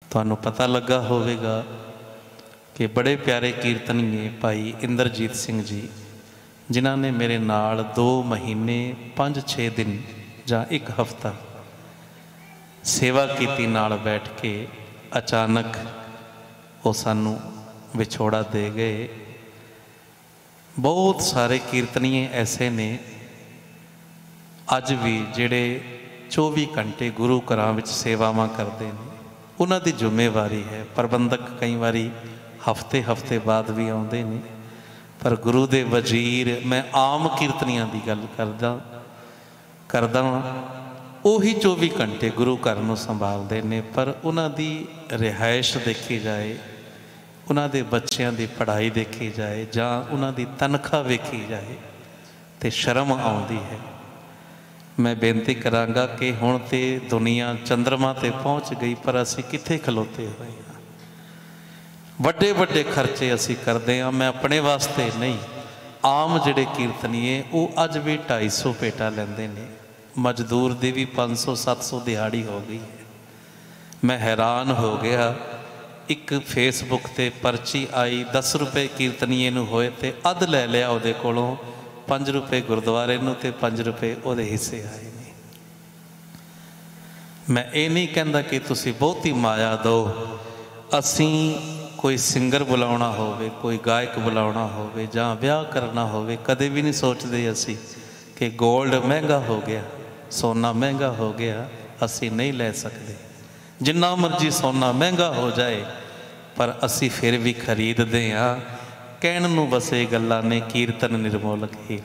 तुहानू पता लगा होवेगा कि बड़े प्यारे कीर्तनीए भाई इंद्रजीत सिंह जी, जिन्हों ने मेरे नाल 2 महीने 5-6 दिन जां 1 हफ्ता सेवा की नाल बैठ के अचानक वो सानू विछोड़ा दे गए। बहुत सारे कीर्तनीए ऐसे ने अज भी जिहड़े 24 घंटे गुरु घरां विच सेवावां करते हैं। उन्हां दी जिम्मेवारी है। प्रबंधक कई बारी हफ्ते हफ्ते बाद भी आउंदे ने, पर गुरु दे वजीर, मैं आम कीर्तनियां दी गल करदा उही 24 घंटे गुरु घर नूं संभालदे ने, पर उन्हां दी रिहाइश देखी जाए, उन्हां दे बच्चों की पढ़ाई देखी जाए, जां उन्हां दी तनख्वाह वेखी जाए तो शर्म आउंदी है। मैं बेनती करांगा कि हुण ते दुनिया चंद्रमा ते पहुँच गई, पर असी कित्थे खलोते हुए हैं। वड्डे वड्डे खर्चे असी करते हैं। मैं अपने वास्ते नहीं, आम जिहड़े कीर्तनीए वो अज भी 250 पेटा लैंदे ने। मजदूर दी भी 500-700 दिहाड़ी हो गई है। मैं हैरान हो गया। एक फेसबुक ते पर्ची आई, 10 रुपए कीर्तनीए नूं होए ते अध लै लिया उहदे कोलों, 5 रुपए गुरुद्वारे नूं ते 5 रुपए उहदे हिस्से आए ने। मैं ये नहीं कहता कि तुसी बहुती माया दो। असी कोई सिंगर बुलाना होवे, कोई गायक बुलाना होवे, जां ब्याह करना होवे, कदे भी नहीं सोचते असी कि गोल्ड महंगा हो गया, सोना महंगा हो गया, असी नहीं ले सकते। जिन्ना मर्जी सोना महंगा हो जाए, पर असी फिर भी खरीदते हाँ। कहण नूं वसे गल्लां ने कीर्तन निर्मोलक ही।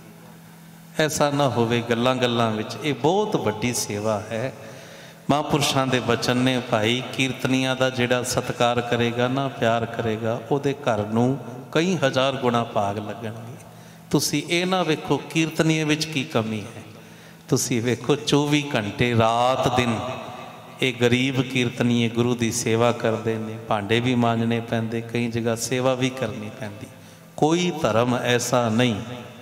ऐसा ना होवे गल्लां गल्लां विच। ये बहुत वड्डी सेवा है। महापुरुषों के वचन ने, भाई कीर्तनियां दा जिहड़ा सत्कार करेगा ना, प्यार करेगा, उहदे घर नूं कई हज़ार गुणा भाग लगणगे। तुसी ये ना वेखो कीर्तनीए विच की कमी है, तुसी वेखो 24 घंटे रात दिन ये गरीब कीर्तनीए गुरु की सेवा करते हैं। भांडे भी मांजने पैंदे, कई जगह सेवा भी करनी पैंदी। कोई धर्म ऐसा नहीं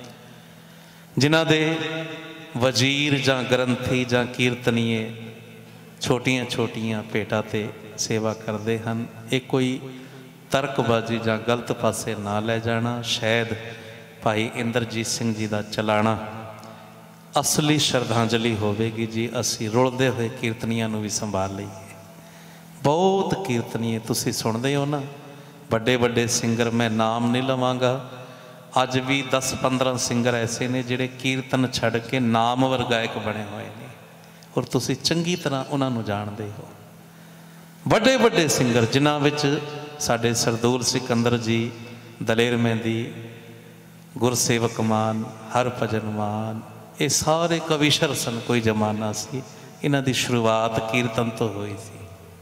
जिन्हां दे वजीर जां ग्रंथी जां कीर्तनीए छोटियां छोटियां भेटां ते सेवा करते हैं। ये कोई तर्कबाजी जां गलत पासे ना ले जाना। शायद भाई इंद्रजीत सिंह जी का चलाना असली श्रद्धांजलि होवेगी जी। असी रुलदे हुए कीर्तनियां नूं भी संभाल लईए। बहुत कीर्तनीय तुसी सुनते हो ना, बड़े बड़े सिंगर, मैं नाम नहीं लवांगा। अज भी 10-15 सिंगर ऐसे ने जिहड़े कीर्तन छड़ के नामवर गायक बने हुए हैं, और तुसी चंगी तरह उन्होंने जानते हो। बड़े बड़े सिंगर जिन्हां विच साडे सरदूल सिकंदर जी, दलेर मेहंदी, गुरसेवक मान, हरभजन मान, ये सारे कविशर सन। कोई जमाना सी इन्हां दी शुरुआत कीर्तन तो हुई सी,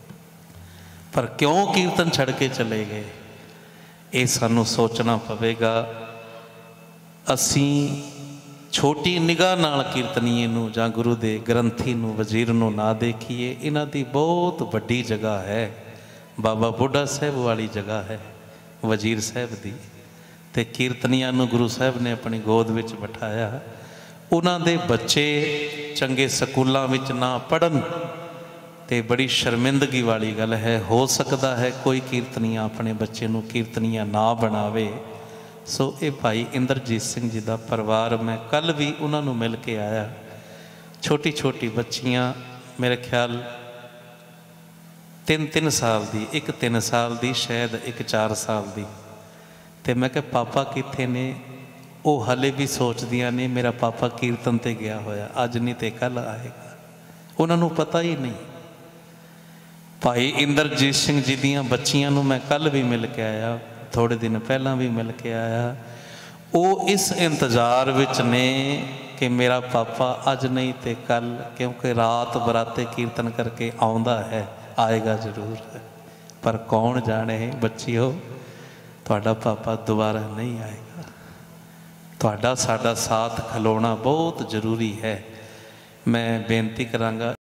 पर क्यों कीर्तन छड़ के चले गए, ये सानू सोचना पवेगा। असी छोटी निगाह नाल कीर्तनीए नूं जां गुरु दे ग्रंथी नूं, वजीर नूं ना देखीए। इन्हां दी बहुत वड्डी जगह है। बाबा बुढ़ा साहब वाली जगह है वजीर साहब दी, ते कीर्तनियां नूं गुरु साहब ने अपनी गोद विच बिठाया। उन्हां दे बच्चे चंगे स्कूलों विच ना पढ़न ते बड़ी शर्मिंदगी वाली गल है। हो सकता है कोई कीर्तनिया अपने बच्चे नूं कीर्तनिया ना बनावे। सो ये भाई इंद्रजीत सिंह जी का परिवार, मैं कल भी उन्होंने मिल के आया। छोटी छोटी बच्चियां, मेरे ख्याल 3-3 साल दी, एक 3 साल दी, शायद एक 4 साल दी। ते मैं कहा पापा कित्थे ने? वो हले भी सोचदियां ने मेरा पापा कीर्तन ते गया होया, अज नहीं तो कल आएगा। उन्होंने पता ही नहीं। भाई इंद्रजीत सिंह जी दियां बच्चियां नूं मैं कल भी मिल के आया, थोड़े दिन पहला भी मिल के आया। वो इस इंतज़ार विच ने कि मेरा पापा अज नहीं तो कल, क्योंकि रात बराते कीर्तन करके आउंदा है, आएगा जरूर है। पर कौन जाने बच्चियों, तुहाडा पापा दोबारा नहीं आएगा। तुहाडा साडा साथ खलोना बहुत जरूरी है। मैं बेनती करांगा।